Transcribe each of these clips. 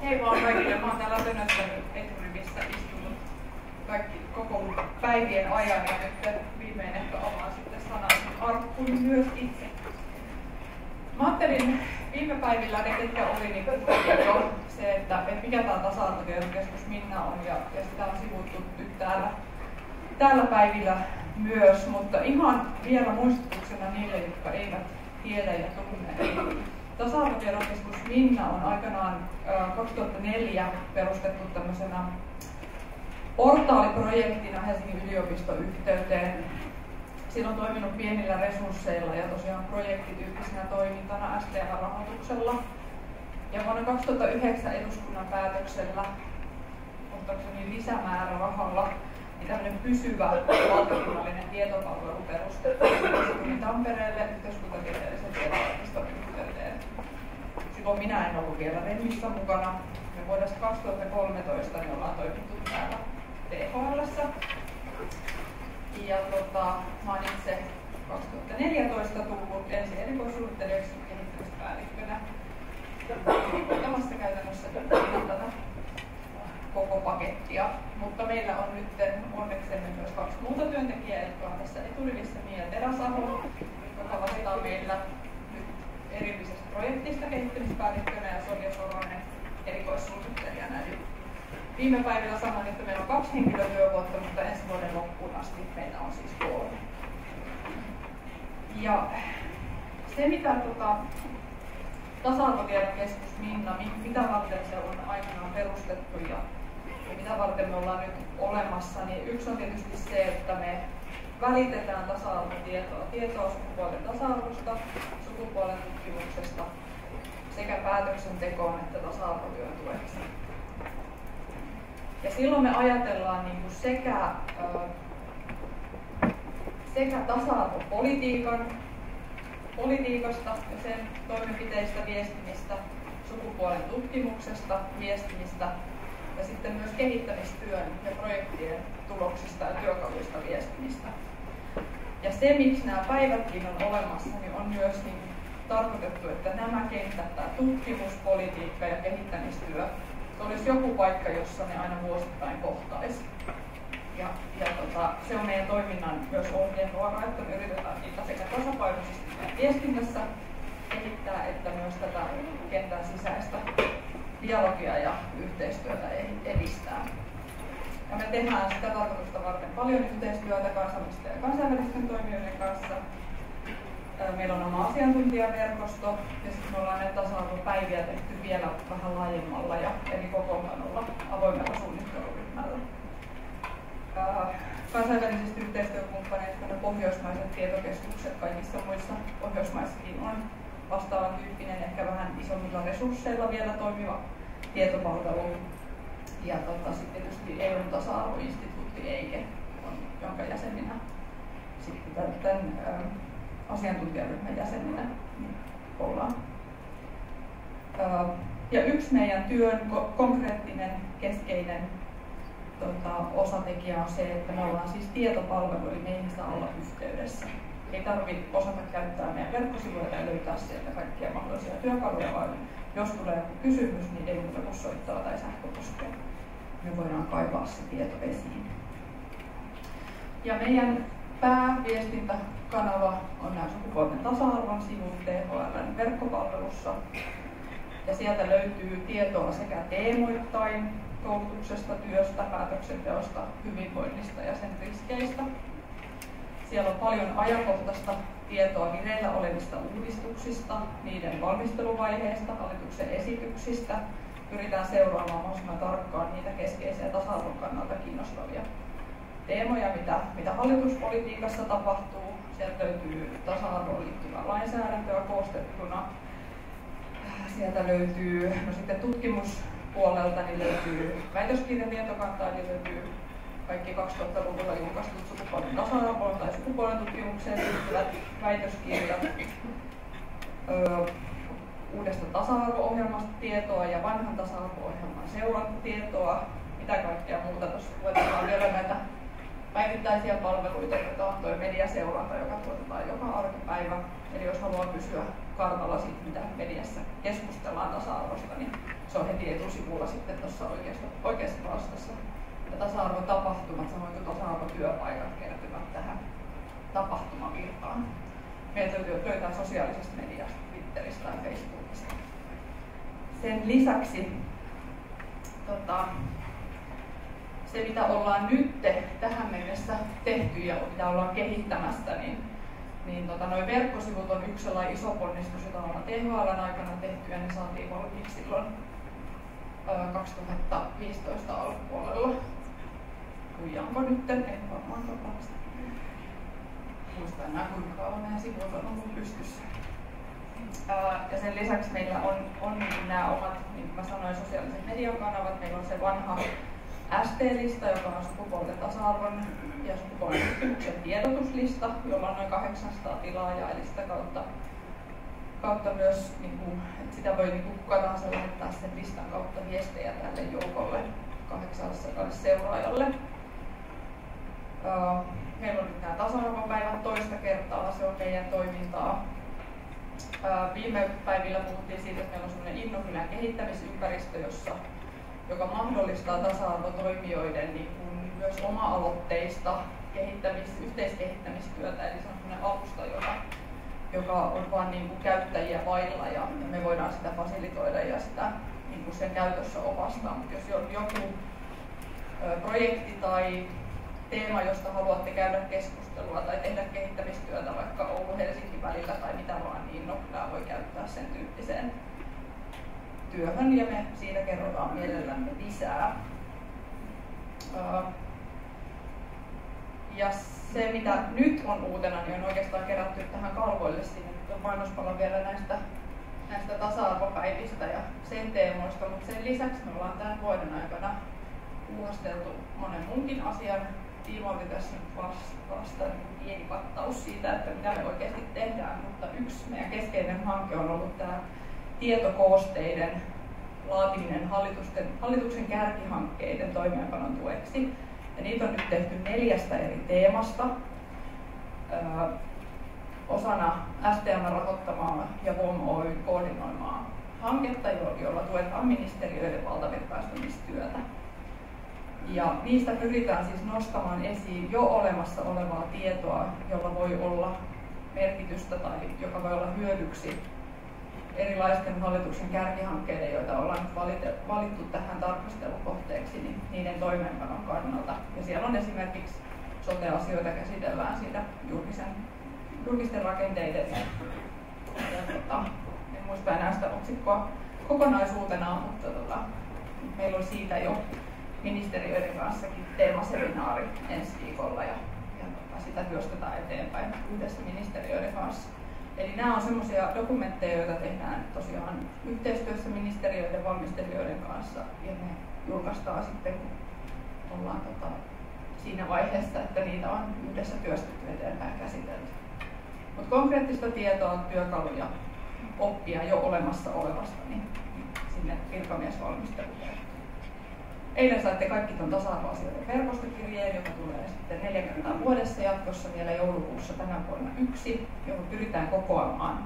Hei vaan kaikille, mä oon täällä Tönössänyt eturivissä istunut koko päivien ajan ja nyt viimein ehkä avaan sitten sanan arkkun myös itse. Mä ajattelin viime päivillä ne, ketkä oli, niin jo se, että mikä tämä tasa-arvotietokeskus Minna on ja sitä on sivuttu nyt täällä päivillä myös, mutta ihan vielä muistutuksena niille, jotka eivät tiedä ja tunne. Tasa-arvotietokeskus Minna on aikanaan 2004 perustettu tämmöisenä portaaliprojektina Helsingin yliopiston yhteyteen. Siinä on toiminut pienillä resursseilla ja tosiaan projektityyppisenä toimintana STR-rahoituksella. Ja vuonna 2009 eduskunnan päätöksellä, muistaakseni lisämäärärahalla, niin tämmöinen pysyvä valtakunnallinen tietopalvelu perustettiin Tampereelle yhteiskuntatieteellisen tietoarkiston yhteyteen. Silloin minä en ollut vielä REMissä mukana. Ja vuodesta 2013 niin ollaan toimittu täällä THL:ssä. Ja mä oon itse 2014 tullut ensin erikoissuunnittelijaksi ja kehittämispäällikkönä. Ottamassa käytännössä tätä koko pakettia, mutta meillä on nyt onneksemme myös 2 muuta työntekijää, jotka on tässä eturivissä, Mia Teräsaho, joka vastaa meillä nyt erillisestä projektista kehittämispäällikkönä ja Sonja Soronen erikoissuunnittelijana. Viime päivillä sanoin, että meillä on 2 henkilötyövuotta, mutta ensi vuoden loppuun asti meitä on siis 3. Ja se mitä tasa-arvotietokeskus Minna, mitä varten se on aikanaan perustettu ja mitä varten me ollaan nyt olemassa, niin yksi on tietysti se, että me välitetään tietoa sukupuolen tasa-arvosta, sukupuolen tutkimuksesta sekä päätöksentekoon että tasa-arvotyön tueksi. Ja silloin me ajatellaan niin kuin sekä tasa-arvopolitiikasta ja sen toimenpiteistä viestimistä, sukupuolen tutkimuksesta viestimistä ja sitten myös kehittämistyön ja projektien tuloksista ja työkaluista viestimistä. Ja se, miksi nämä päivätkin on olemassa, niin on myös niin tarkoitettu, että nämä kentät, tämä tutkimuspolitiikka ja kehittämistyö, se olisi joku paikka, jossa ne aina vuosittain kohtaisi. Ja se on meidän toiminnan myös ohjenuora, että me yritetään niitä sekä tasapainoisesti viestinnässä kehittää, että myös tätä kentän sisäistä dialogia ja yhteistyötä edistää. Ja me tehdään sitä tarkoitusta varten paljon yhteistyötä kansallisten ja kansainvälisten toimijoiden kanssa. Meillä on oma asiantuntijaverkosto ja sitten me ollaan näitä tasa-arvopäiviä tehty vielä vähän laajemmalla ja eri kokoonpanolla avoimella suunnitteluryhmällä. Kansainvälisistä yhteistyökumppaneista ne pohjoismaiset tietokeskukset kaikissa muissa Pohjoismaissakin on vastaavan tyyppinen, ehkä vähän isommilla resursseilla vielä toimiva tietopalvelu. Ja sitten tietysti EU:n tasa-arvoinstituutti EIKE, jonka jäseninä sitten tämän asiantuntijaryhmän jäseninä niin ollaan. Ja yksi meidän työn konkreettinen keskeinen osatekijä on se, että me ollaan siis tietopalvelu, eli meihin saa olla yhteydessä. Ei tarvitse osata käyttää meidän verkkosivuja ja löytää sieltä kaikkia mahdollisia työkaluja, vaan jos tulee joku kysymys, niin ei muuta kuin soittaa tai sähköpostia. Me voidaan kaivaa se tieto esiin. Ja meidän pääviestintäkanava on nämä sukupuolten tasa-arvon sivut THL:n verkkopalvelussa. Ja sieltä löytyy tietoa sekä teemoittain koulutuksesta, työstä, päätöksenteosta, hyvinvoinnista ja sen riskeistä. Siellä on paljon ajankohtaista tietoa vireillä olevista uudistuksista, niiden valmisteluvaiheista, hallituksen esityksistä. Pyritään seuraamaan mahdollisimman tarkkaan niitä keskeisiä tasa-arvon kannalta kiinnostavia teemoja, mitä hallituspolitiikassa tapahtuu. Sieltä löytyy tasa-arvoon liittyvää lainsäädäntöä koostettuna. Sieltä löytyy sitten tutkimuspuolelta, niin löytyy väitöskirjatietokantaa, niin löytyy kaikki 2000-luvulla julkaistut sukupuolen tasa-arvoon tai sukupuolen tutkimukseen liittyvät väitöskirjat. Uudesta tasa-arvo-ohjelmasta tietoa ja vanhan tasa-arvo-ohjelman seurantatietoa. Mitä kaikkea muuta. Tuossa luetellaan vielä näitä päivittäisiä palveluita, joita on tuo mediaseuranta, joka tuotetaan joka arkipäivä. Eli jos haluaa pysyä kartalla siitä, mitä mediassa keskustellaan tasa-arvosta, niin se on heti etusivulla sitten tuossa oikeassa palstassa. Ja tasa-arvotapahtumat, samoin kuin tasa-arvotyöpaikat kertyvät tähän tapahtumavirtaan. Meitä löytää sosiaalisesta mediasta, Twitteristä tai Facebookista. Sen lisäksi se, mitä ollaan nyt tähän mennessä tehty ja mitä ollaan kehittämässä, niin noi verkkosivut on yksi sellainen iso ponnistus, jota ollaan THL:n aikana tehty ja ne saatiin valmiiksi silloin 2015 alkupuolella. Huijaanko nyt? En varmaan tapausta. Muista enää kuinka kauan meidän sivut on ollut pystyssä. Ja sen lisäksi meillä on niin nämä omat, niin kuin mä sanoin, sosiaaliset median kanavat. Meillä on se vanha ST-lista, joka on sukupuolten tasa-arvon ja sukupuolen tutkimuksen tiedotuslista, jolla on noin 800 tilaajaa, eli sitä kautta myös, niin kuin, että sitä voi niin kuka tahansa lähettää sen listan kautta viestejä tälle joukolle 800 seuraajalle. Meillä on nyt nämä tasa-arvopäivät toista kertaa, se on meidän toimintaa. Viime päivillä puhuttiin siitä, että meillä on sellainen Innokylän kehittämisympäristö, joka mahdollistaa tasa-arvotoimijoiden niin kuin myös oma-aloitteista yhteiskehittämistyötä, eli se on sellainen alusta, joka on vain niin kuin käyttäjiä vailla ja me voidaan sitä fasilitoida ja sitä niin kuin sen käytössä opastaa. Mutta jos on joku projekti tai teema, josta haluatte käydä keskustelua tai tehdä kehittämistyötä vaikka Oulu-Helsinki välillä tai mitä vaan, niin Innokylää voi käyttää sen tyyppiseen työhön ja me siitä kerrotaan mielellämme lisää. Ja se, mitä nyt on uutena, niin on oikeastaan kerätty tähän kalvoille sinne mainospalan vielä näistä tasa-arvopäivistä ja sen teemoista, mutta sen lisäksi me ollaan tämän vuoden aikana puhasteltu monen muunkin asian tiimoilta. Tässä nyt vasta pieni kattaus siitä, että mitä me oikeasti tehdään, mutta yksi meidän keskeinen hanke on ollut tämä tietokoosteiden laatiminen hallituksen kärkihankkeiden toimeenpanon tueksi. Ja niitä on nyt tehty 4 eri teemasta osana STM:n rahoittamaa ja VOM Oyn koordinoimaa hanketta, jolla tuetaan ministeriöiden valtavirtaistamistyötä. Ja niistä pyritään siis nostamaan esiin jo olemassa olevaa tietoa, jolla voi olla merkitystä tai joka voi olla hyödyksi erilaisten hallituksen kärkihankkeiden, joita ollaan nyt valittu tähän tarkastelukohteeksi, niin niiden toimeenpanon kannalta. Ja siellä on esimerkiksi sote-asioita käsitellään siitä julkisten rakenteiden en muista enää sitä otsikkoa kokonaisuutena, mutta meillä on siitä jo ministeriöiden kanssakin teemaseminaari ensi viikolla ja sitä työstetään eteenpäin yhdessä ministeriöiden kanssa. Eli nämä on sellaisia dokumentteja, joita tehdään tosiaan yhteistyössä ministeriöiden valmistelijoiden kanssa ja ne julkaistaan sitten, kun ollaan siinä vaiheessa, että niitä on yhdessä työstetty eteenpäin käsitelty. Mutta konkreettista tietoa, työkaluja, oppia jo olemassa olevasta niin sinne virkamiesvalmisteluun. Eilen saitte kaikki tuon tasa-arvoasioiden verkostokirjeen, joka tulee sitten 4 kertaa vuodessa jatkossa vielä joulukuussa tänä vuonna 1, johon pyritään kokoamaan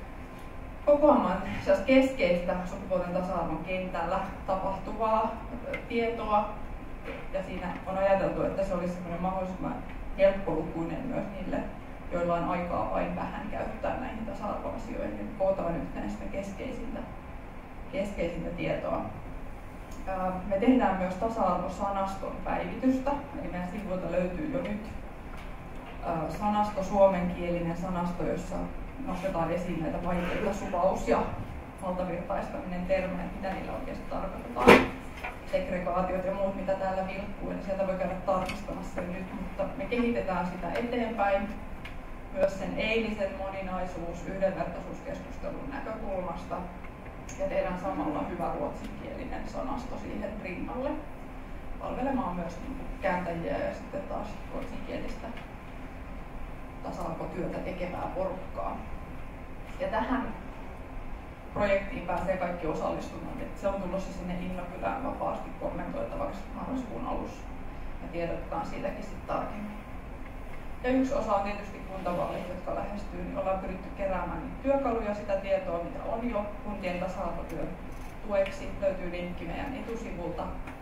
keskeistä sukupuolten tasa-arvon kentällä tapahtuvaa tietoa. Ja siinä on ajateltu, että se olisi mahdollisimman helppolukuinen myös niille, joilla on aikaa vain vähän käyttää näihin tasa-arvoasioihin. Nyt kootaan yhteen sitä keskeisintä tietoa. Me tehdään myös tasa-arvosanaston päivitystä, eli meidän sivuilta löytyy jo nyt sanasto, suomenkielinen sanasto, jossa nostetaan esiin näitä vaikeita suvaus- ja valtavirtaistaminen termejä, mitä niillä oikeasti tarkoitetaan, segregaatiot ja muut, mitä täällä vilkkuu, eli sieltä voi käydä tarkistamassa nyt, mutta me kehitetään sitä eteenpäin myös sen eilisen moninaisuus- yhdenvertaisuuskeskustelun näkökulmasta. Ja tehdään samalla hyvä ruotsinkielinen sanasto siihen rinnalle, palvelemaan myös kääntäjiä ja sitten taas ruotsinkielistä tasa-arvotyötä tekevää porukkaa. Ja tähän projektiin pääsee kaikki osallistumaan. Se on tulossa sinne Innokylään vapaasti kommentoitavaksi marraskuun alussa ja tiedotetaan siitäkin sitten tarkemmin. Ja yksi osa on tietysti kuntavaalit, jotka lähestyy, niin ollaan pyritty keräämään työkaluja, sitä tietoa, mitä on jo kuntien tasa-arvotyön tueksi löytyy linkki meidän etusivulta.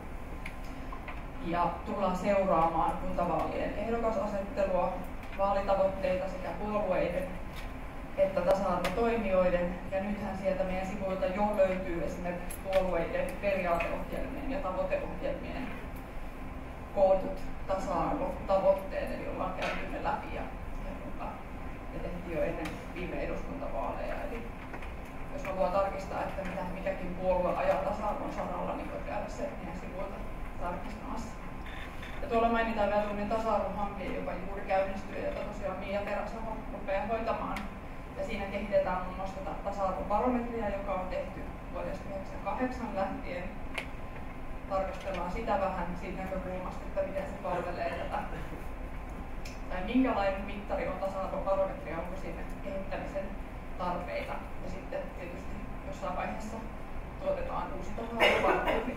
Ja tullaan seuraamaan kuntavaalien ehdokasasettelua, vaalitavoitteita sekä puolueiden että tasa-arvotoimijoiden. Ja nythän sieltä meidän sivuilta jo löytyy esimerkiksi puolueiden periaateohjelmien ja tavoiteohjelmien kootut tasa-arvotavoitteet, eli ollaan käyty ne läpi ja tehtiin jo ennen viime eduskuntavaaleja. Eli jos haluaa tarkistaa, että mitä mikäkin puolue ajaa tasa-arvon saralla, niin voi käydä sen meidän sivuilta tarkistamassa. Ja tuolla mainitaan vielä tuollainen tasa-arvohanke, joka juuri käynnistyy, jota tosiaan Mia Teräsalo rupeaa hoitamaan. Ja siinä kehitetään muun muassa tasa-arvobarometria, joka on tehty vuodesta 1998 lähtien. Tarkastellaan sitä vähän siitä näkökulmasta, että miten se palvelee tätä. Tai minkälainen mittari on tasa-arvobarometria, onko siinä kehittämisen tarpeita. Ja sitten tietysti jossain vaiheessa tuotetaan uusi tasa-arvobarometri.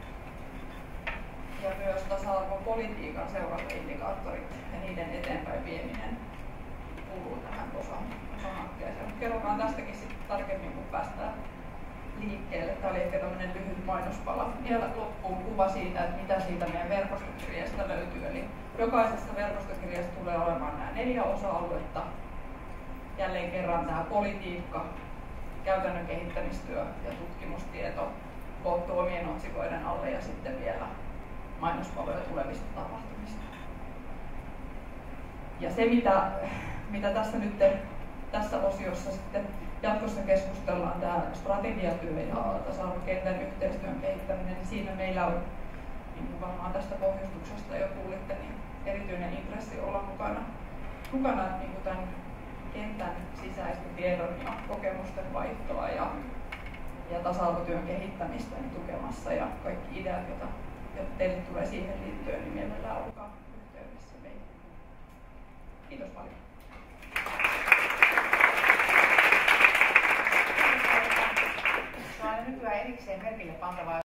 Ja myös tasa-arvopolitiikan seurantaindikaattorit ja niiden eteenpäin vieminen kuuluu tähän osahankkeeseen. Kerrotaan tästäkin sitten tarkemmin, kun päästään liikkeelle. Tämä oli ehkä tämmöinen lyhyt mainospala. Vielä loppuun kuva siitä, että mitä siitä meidän verkostokirjasta löytyy. Eli jokaisessa verkostokirjassa tulee olemaan nämä 4 osa-aluetta. Jälleen kerran tämä politiikka, käytännön kehittämistyö ja tutkimustieto koottu omien otsikoiden alle ja sitten vielä mainospaloja tulevista tapahtumista. Ja se, mitä tässä nyt tässä osiossa sitten jatkossa keskustellaan, tämä strategiatyö ja tasa-arvokentän yhteistyön kehittäminen, niin siinä meillä on, niin kuin varmaan tästä pohjustuksesta jo kuulitte, niin erityinen intressi olla mukana niin kuin tämän kentän sisäistä tiedon ja kokemusten vaihtoa ja tasa-arvotyön kehittämistä niin tukemassa, ja kaikki ideat, joita teille tulee siihen liittyen, niin mielellään olkaa yhteydessä meihin. Kiitos paljon. Se on nykyään erikseen merkille pantavaa.